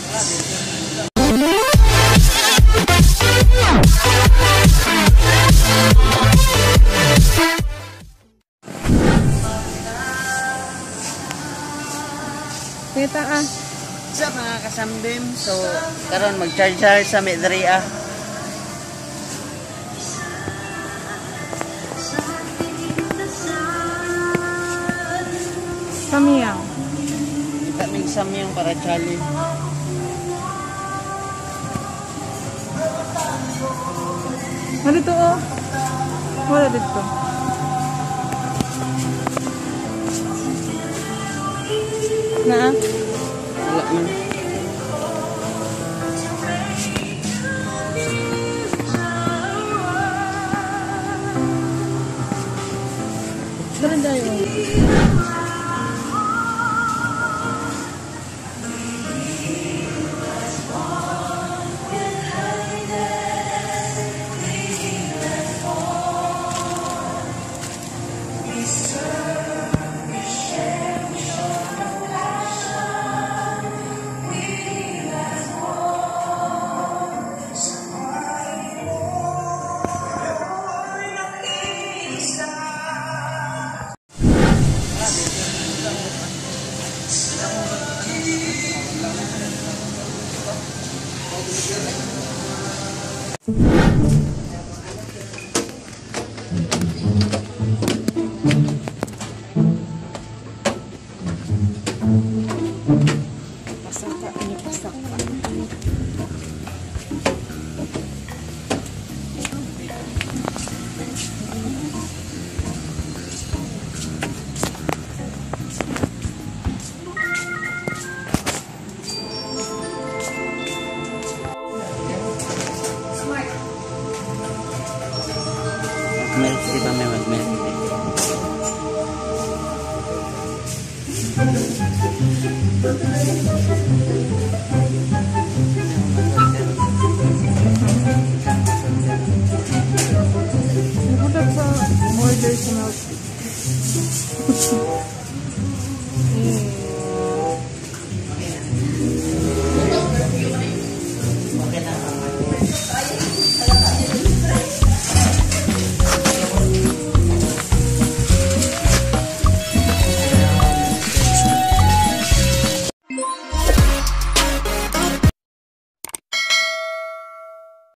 Kita ah. Sa mga kasamdim, so karon mag-charge sa Medria. Samyang. Kita may samyang para chali. Ano dito oh? Wala dito. Na? Wala man. Ganda yun. Milk, di ba may mag-milk? Order sa milk.